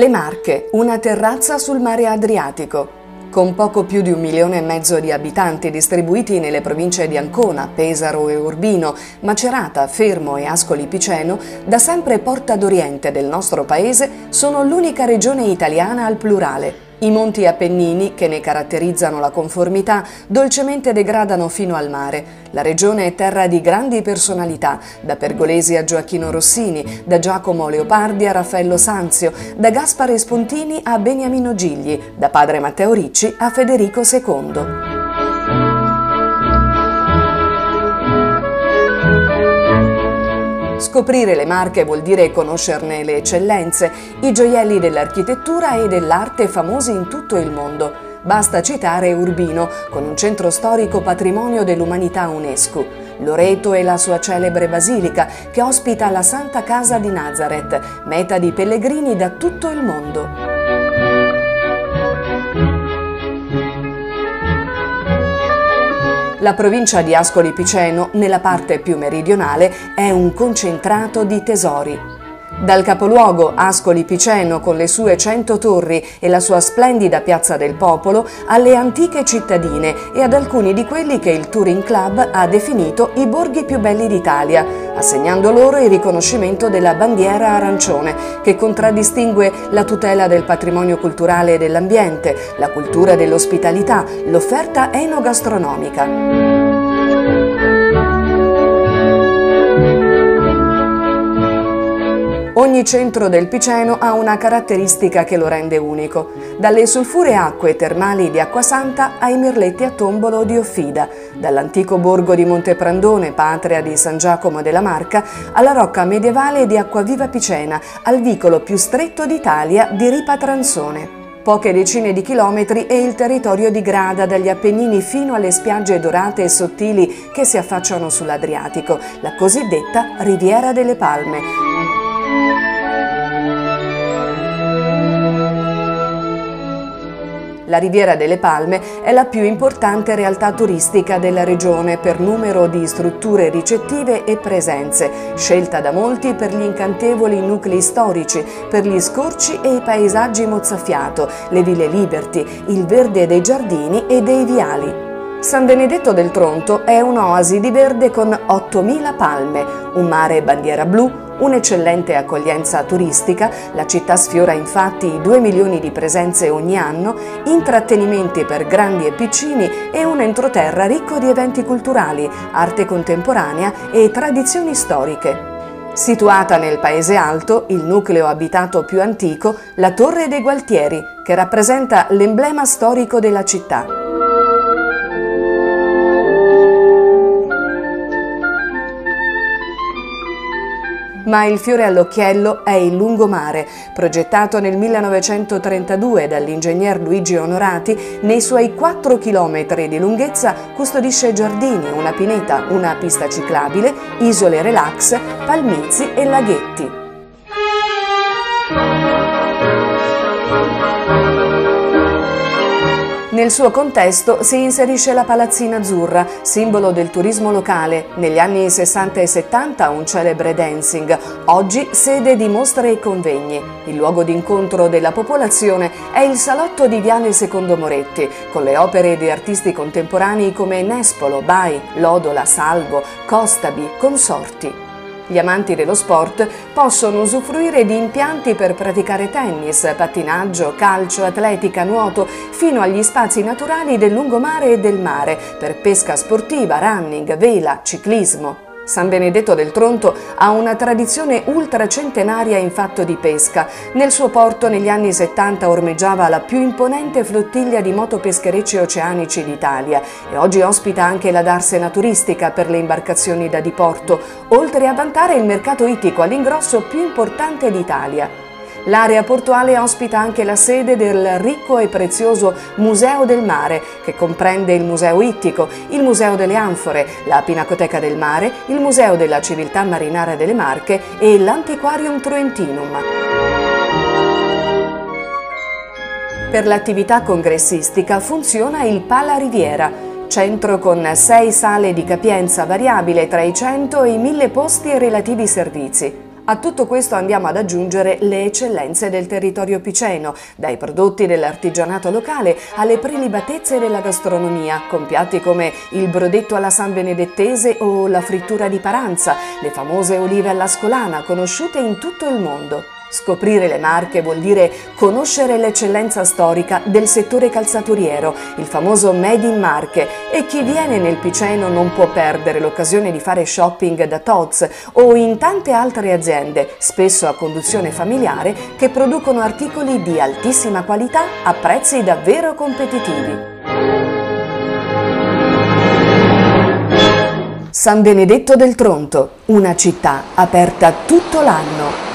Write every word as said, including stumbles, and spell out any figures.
Le Marche, una terrazza sul mare Adriatico. Con poco più di un milione e mezzo di abitanti distribuiti nelle province di Ancona, Pesaro e Urbino, Macerata, Fermo e Ascoli Piceno, da sempre porta d'Oriente del nostro paese, sono l'unica regione italiana al plurale. I monti Appennini, che ne caratterizzano la conformità, dolcemente degradano fino al mare. La regione è terra di grandi personalità, da Pergolesi a Gioacchino Rossini, da Giacomo Leopardi a Raffaello Sanzio, da Gaspare Spontini a Beniamino Gigli, da padre Matteo Ricci a Federico secondo. Scoprire le Marche vuol dire conoscerne le eccellenze, i gioielli dell'architettura e dell'arte famosi in tutto il mondo. Basta citare Urbino, con un centro storico patrimonio dell'umanità UNESCO, Loreto e la sua celebre basilica, che ospita la Santa Casa di Nazareth, meta di pellegrini da tutto il mondo. La provincia di Ascoli Piceno, nella parte più meridionale, è un concentrato di tesori. Dal capoluogo Ascoli Piceno, con le sue cento torri e la sua splendida Piazza del Popolo, alle antiche cittadine e ad alcuni di quelli che il Touring Club ha definito i borghi più belli d'Italia, assegnando loro il riconoscimento della bandiera arancione, che contraddistingue la tutela del patrimonio culturale e dell'ambiente, la cultura dell'ospitalità, l'offerta enogastronomica. Ogni centro del Piceno ha una caratteristica che lo rende unico, dalle sulfuree acque termali di Acquasanta ai merletti a tombolo di Offida, dall'antico borgo di Monteprandone, patria di San Giacomo della Marca, alla rocca medievale di Acquaviva Picena, al vicolo più stretto d'Italia di Ripa Transone. Poche decine di chilometri è il territorio di Grada, dagli Appennini fino alle spiagge dorate e sottili che si affacciano sull'Adriatico, la cosiddetta Riviera delle Palme. La Riviera delle Palme è la più importante realtà turistica della regione per numero di strutture ricettive e presenze, scelta da molti per gli incantevoli nuclei storici, per gli scorci e i paesaggi mozzafiato, le ville Liberty, il verde dei giardini e dei viali. San Benedetto del Tronto è un'oasi di verde con ottomila palme, un mare bandiera blu, un'eccellente accoglienza turistica, la città sfiora infatti i due milioni di presenze ogni anno, intrattenimenti per grandi e piccini e un entroterra ricco di eventi culturali, arte contemporanea e tradizioni storiche. Situata nel Paese Alto, il nucleo abitato più antico, la Torre dei Gualtieri, che rappresenta l'emblema storico della città. Ma il fiore all'occhiello è il lungomare, progettato nel millenovecentotrentadue dall'ingegner Luigi Onorati. Nei suoi quattro chilometri di lunghezza custodisce giardini, una pineta, una pista ciclabile, isole relax, palmizi e laghetti. Nel suo contesto si inserisce la Palazzina Azzurra, simbolo del turismo locale, negli anni sessanta e settanta un celebre dancing, oggi sede di mostre e convegni. Il luogo d'incontro della popolazione è il salotto di Viale Secondo Moretti, con le opere di artisti contemporanei come Nespolo, Bai, Lodola, Salvo, Costabi, consorti. Gli amanti dello sport possono usufruire di impianti per praticare tennis, pattinaggio, calcio, atletica, nuoto, fino agli spazi naturali del lungomare e del mare per pesca sportiva, running, vela, ciclismo. San Benedetto del Tronto ha una tradizione ultracentenaria in fatto di pesca. Nel suo porto negli anni settanta ormeggiava la più imponente flottiglia di motopescherecci oceanici d'Italia e oggi ospita anche la darsena turistica per le imbarcazioni da diporto, oltre a vantare il mercato ittico all'ingrosso più importante d'Italia. L'area portuale ospita anche la sede del ricco e prezioso Museo del Mare, che comprende il Museo Ittico, il Museo delle Anfore, la Pinacoteca del Mare, il Museo della Civiltà Marinara delle Marche e l'Antiquarium Troentinum. Per l'attività congressistica funziona il Pala Riviera, centro con sei sale di capienza variabile tra i cento e i mille posti e relativi servizi. A tutto questo andiamo ad aggiungere le eccellenze del territorio piceno, dai prodotti dell'artigianato locale alle prelibatezze della gastronomia, con piatti come il brodetto alla San Benedettese o la frittura di Paranza, le famose olive all'ascolana conosciute in tutto il mondo. Scoprire le Marche vuol dire conoscere l'eccellenza storica del settore calzaturiero, il famoso Made in Marche, e chi viene nel Piceno non può perdere l'occasione di fare shopping da Tod's o in tante altre aziende, spesso a conduzione familiare, che producono articoli di altissima qualità a prezzi davvero competitivi. San Benedetto del Tronto, una città aperta tutto l'anno.